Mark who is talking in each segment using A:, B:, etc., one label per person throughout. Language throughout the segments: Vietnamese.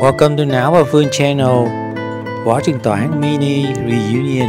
A: Welcome to Não và Phương Channel. Võ Trường Toản Mini Reunion.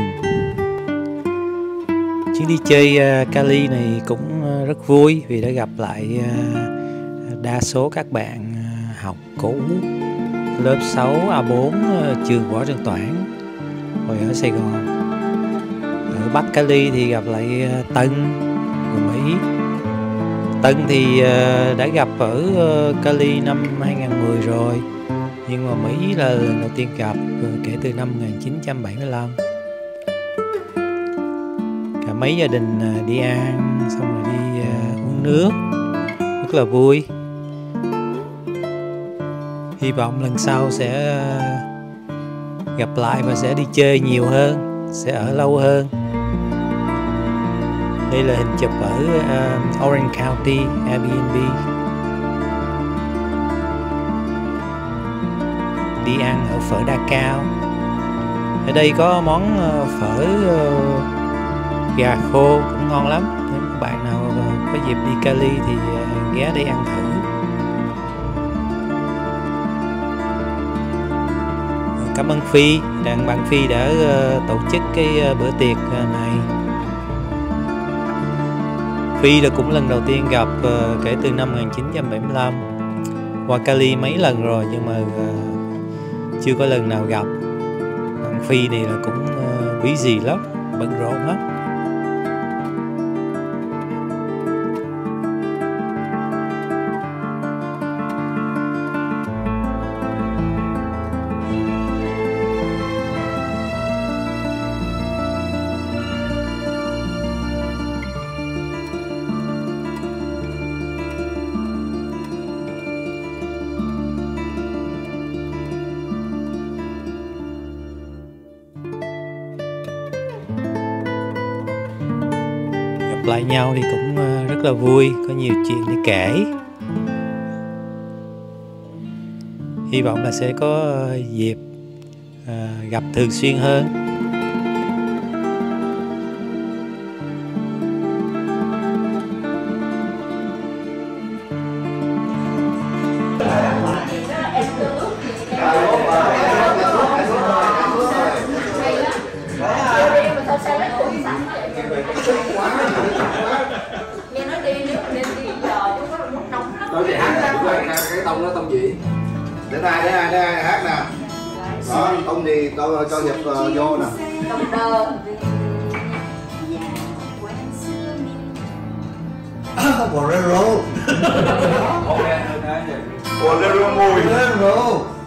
A: Chuyến đi chơi Cali này cũng rất vui vì đã gặp lại đa số các bạn học cũ lớp 6 A4 trường Võ Trường Toản hồi ở Sài Gòn. Ở Bắc Cali thì gặp lại Tân và Mỹ. Tân thì đã gặp ở Cali năm 2010 rồi, nhưng mà Mỹ là lần đầu tiên gặp kể từ năm 1975. Cả mấy gia đình đi ăn xong rồi đi uống nước, rất là vui. Hy vọng lần sau sẽ gặp lại và sẽ đi chơi nhiều hơn, sẽ ở lâu hơn. Đây là hình chụp ở Orange County Airbnb. Đi ăn ở phở Đa Cao. Ở đây có món phở gà khô cũng ngon lắm. Nếu các bạn nào có dịp đi Cali thì ghé đây ăn thử. Cảm ơn Phi, bạn Phi đã tổ chức cái bữa tiệc này. Phi là cũng lần đầu tiên gặp kể từ năm 1975. Qua Cali mấy lần rồi nhưng mà chưa có lần nào gặp. Bạn Phi này là cũng busy lắm, bận rộn lắm. Lại nhau thì cũng rất là vui, có nhiều chuyện để kể. Hy vọng là sẽ có dịp gặp thường xuyên hơn.
B: Cái tông nó tông gì? Để ai hát nè. Đó, tông gì cho nhập vô nè.
C: Tông đơ.
B: Bolero. Bolero mùi. Bolero.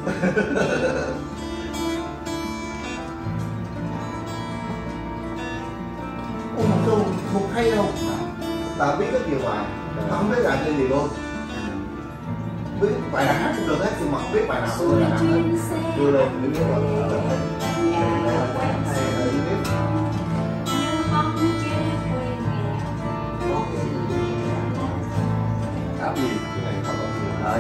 B: Ôi mà tôi không hay đâu. Ta biết rất nhiều bài, không biết là chơi gì luôn. Biết bài nào hát cũng được hết, nhưng mà không biết bài nào tôi là hát hết. Đưa lên những cái bài áp gì cái này không có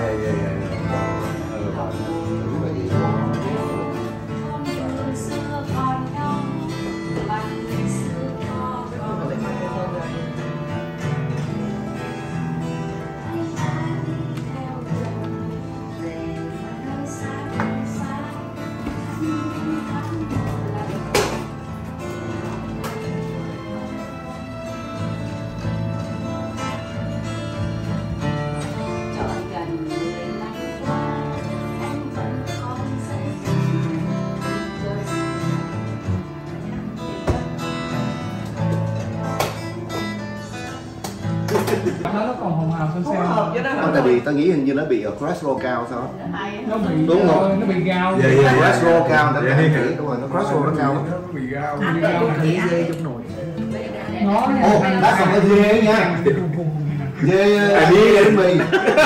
D: nó còn hồng hào xanh xanh.
B: Tại vì tao nghĩ hình như nó bị cholesterol cao sao?
D: Nó bị
B: đúng không?
D: Nó bị gao.
B: Cholesterol cao, nó nghĩ đúng rồi, nó cholesterol nó cao.
D: Nó bị gao. Dê trong nồi.
B: Ồ, đã còn có dê nha. Dê đi đến mì.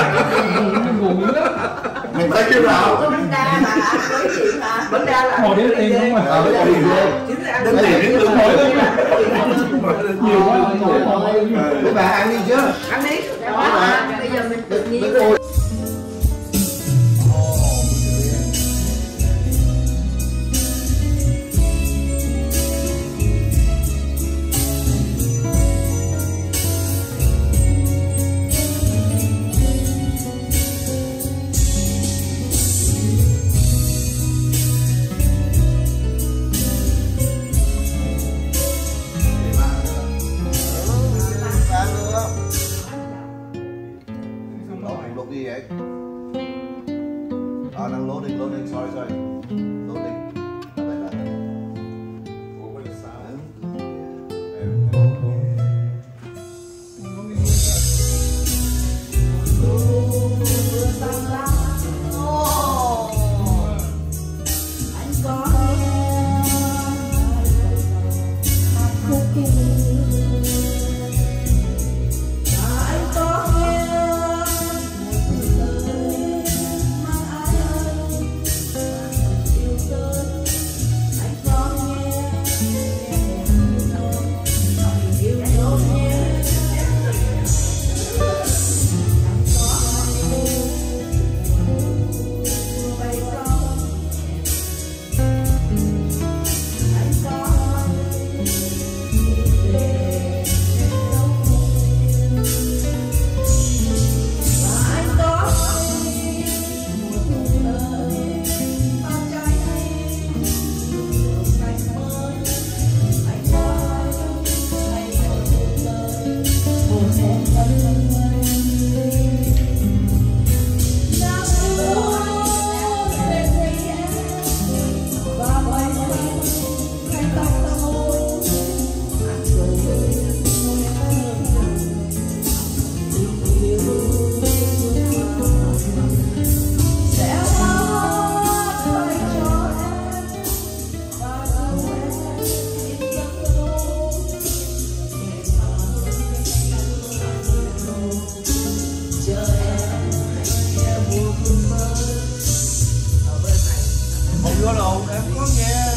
B: Mình thấy chưa nào?
C: Có bánh đa mà với chuyện mà. Bánh đa là
D: ngồi đến tiền không mà.
B: Cái gì dê?
C: Đến tiền
B: đến ngồi lên.
D: Nhiều quá ngồi.
B: Mấy bà ăn đi chứ.
C: ăn đi. Bây giờ mình tự nhiên.
B: đang loading, sorry. Loading.
E: Ủa có được sao?
D: Vô lộn em có nghe.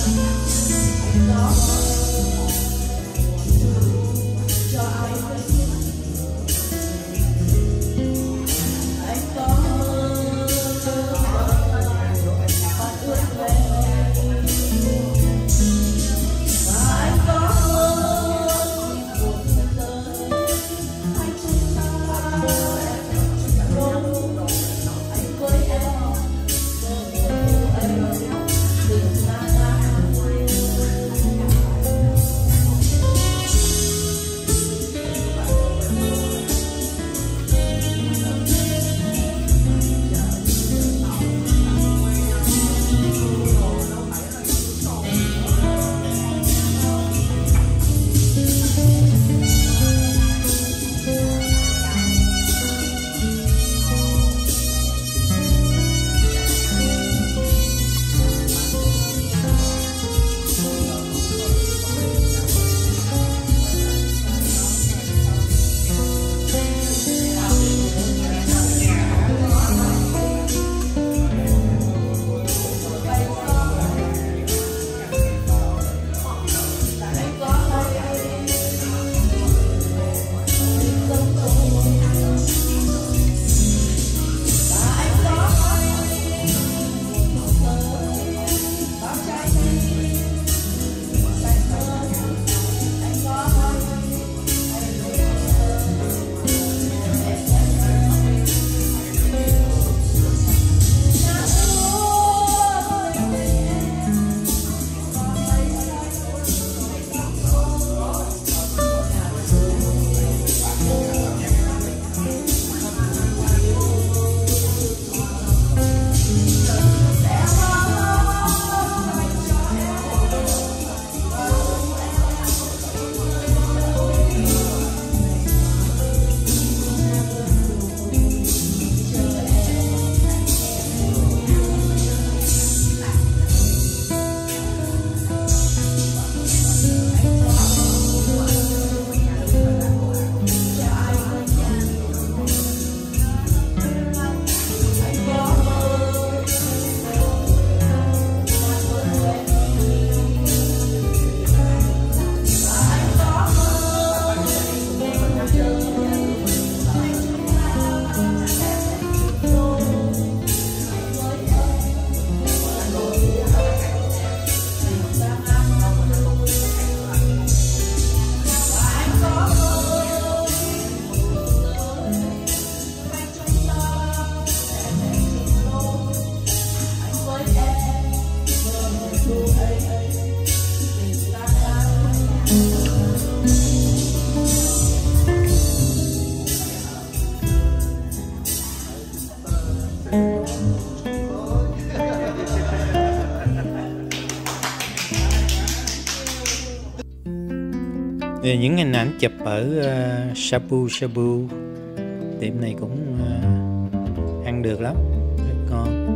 A: Đây là những hình ảnh chụp ở Shabu Shabu. Tiệm này cũng ăn được lắm, rất ngon.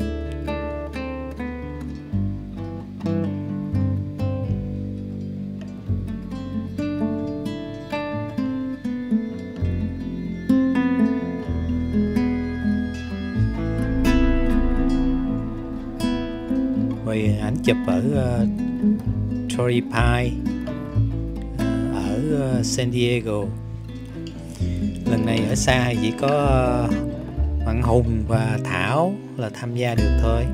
A: Rồi ảnh chụp ở Torrey Pine ở San Diego. Lần này ở xa chỉ có Hoàng Hùng và Thảo là tham gia được thôi.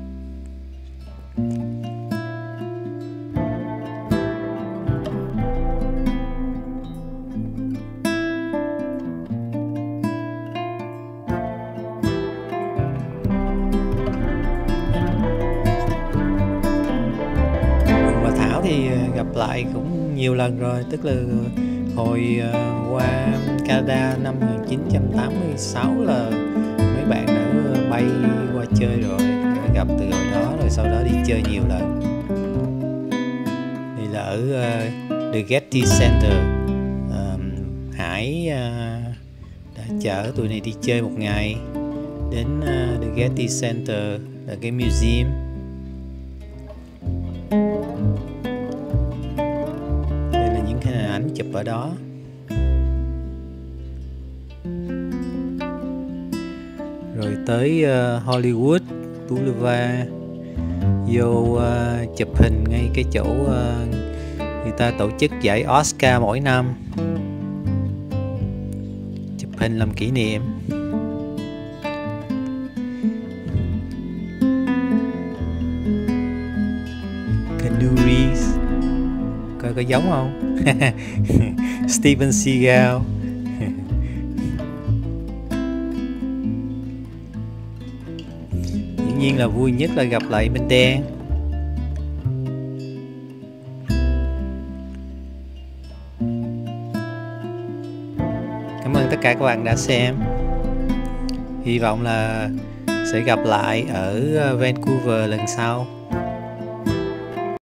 A: Thì gặp lại cũng nhiều lần rồi, tức là hồi qua Canada năm 1986 là mấy bạn đã bay qua chơi rồi, đã gặp từ hồi đó, rồi sau đó đi chơi nhiều lần. Thì là ở The Getty Center, Hải đã chở tụi này đi chơi một ngày đến The Getty Center, là cái museum. Ảnh chụp ở đó. Rồi tới Hollywood Boulevard, vô chụp hình ngay cái chỗ người ta tổ chức giải Oscar mỗi năm, chụp hình làm kỷ niệm. Keanu Reeves, coi có giống không? Steven Seagal. Dĩ nhiên là vui nhất là gặp lại Minh Đen. Cảm ơn tất cả các bạn đã xem. Hy vọng là sẽ gặp lại ở Vancouver lần sau.